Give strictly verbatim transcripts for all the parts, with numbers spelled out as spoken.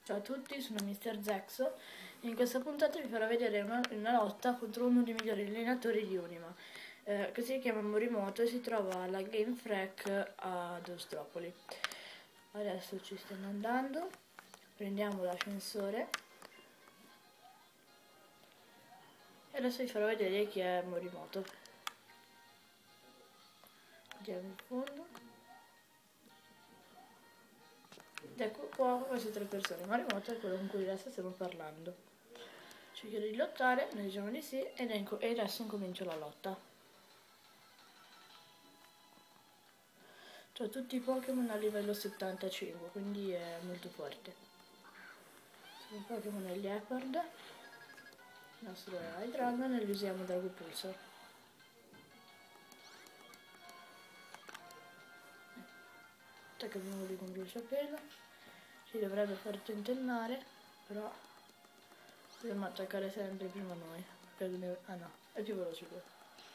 Ciao a tutti, sono mister Zexo e in questa puntata vi farò vedere una, una lotta contro uno dei migliori allenatori di Unima, eh, che si chiama Morimoto e si trova alla Game Frec ad Ostropoli. Adesso ci stiamo andando, prendiamo l'ascensore e adesso vi farò vedere chi è Morimoto. Andiamo in fondo. Ed ecco qua queste tre persone. Morimoto è quello con cui adesso stiamo parlando. Ci chiede di lottare, noi diciamo di sì ed e adesso incomincio la lotta. Cioè tutti i Pokémon a livello settantacinque, quindi è molto forte. Sono Pokémon è Leopard, il nostro è Hydreigon e li usiamo Dragopulsar. Attacchiamo uno di con bruciapelo, ci dovrebbe far tentennare, però dobbiamo attaccare sempre prima noi, perché ah no, è più veloce lui.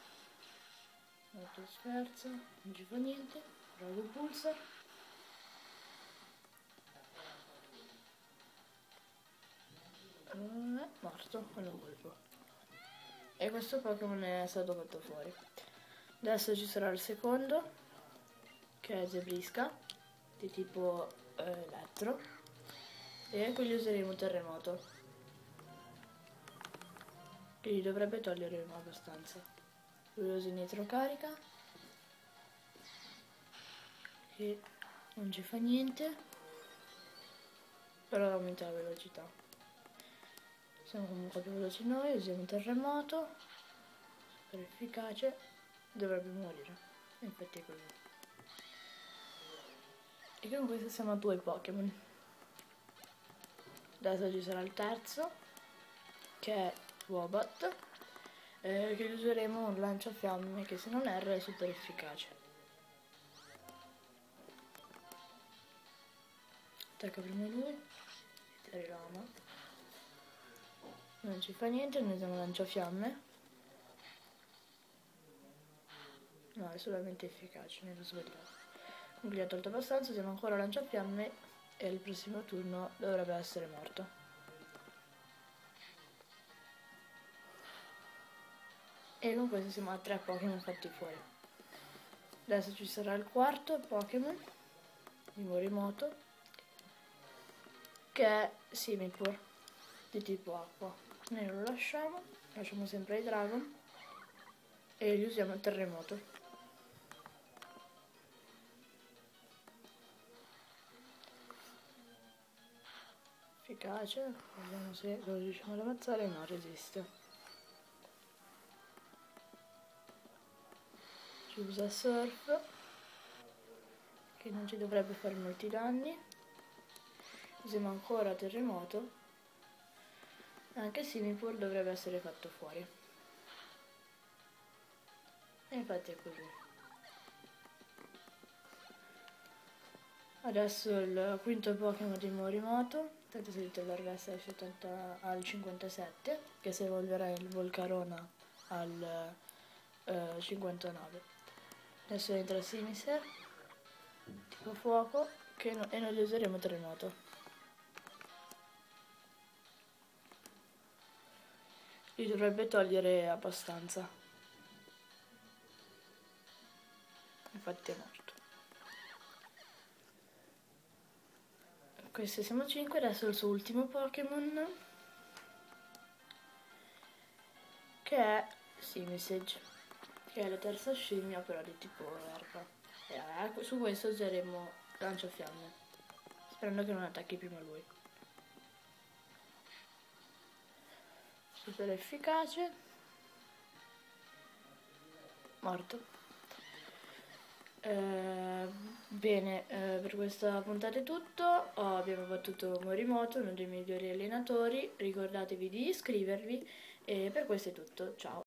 Molto scherzo, non ci fa niente, Dragopulsar. È morto con un colpo. E questo Pokémon è stato fatto fuori. Adesso ci sarà il secondo, che è Zebrisca, di tipo eh, elettro, e qui gli useremo terremoto, che gli dovrebbe togliere abbastanza. Lui usa nitrocarica, che non ci fa niente, però aumenta la velocità. Siamo comunque più veloci noi, usiamo terremoto, super efficace, dovrebbe morire, infatti è così. E con questo siamo a due Pokémon. Adesso ci sarà il terzo, che è Wobbutt, eh, che useremo un lanciafiamme che, se non erro, è super efficace. Attacca prima lui, Terilama. Non ci fa niente, noi usiamo lanciafiamme. No, è solamente efficace, mi ero sbagliato. Quindi ha tolto abbastanza, usiamo ancora lanciafiamme e il prossimo turno dovrebbe essere morto. E con questo siamo a tre Pokémon fatti fuori. Adesso ci sarà il quarto Pokémon di Morimoto, che è Simipour, di tipo acqua. Noi lo lasciamo, lasciamo sempre i Dragon e gli usiamo il terremoto. Efficace, vediamo se lo riusciamo ad ammazzare. No, resiste. Ci usa Surf, che non ci dovrebbe fare molti danni. Usiamo ancora terremoto, anche Simipour dovrebbe essere fatto fuori. E infatti è così. Adesso il quinto Pokémon di Morimoto, tanto salito all'Arvesta al cinquantasette, che si evolverà il Volcarona al eh, cinquantanove. Adesso entra Simiser, tipo fuoco, che no, e noi gli useremo terremoto. Gli dovrebbe togliere abbastanza. Infatti è morto. Questi siamo cinque, adesso il suo ultimo Pokémon, che è Simisage, che è la terza scimmia però di tipo erba. E su questo useremo lanciafiamme, sperando che non attacchi prima lui. Super efficace. Morto. Eh, bene, eh, per questa puntata è tutto. Oh, abbiamo battuto Morimoto, uno dei migliori allenatori. Ricordatevi di iscrivervi e per questo è tutto. Ciao.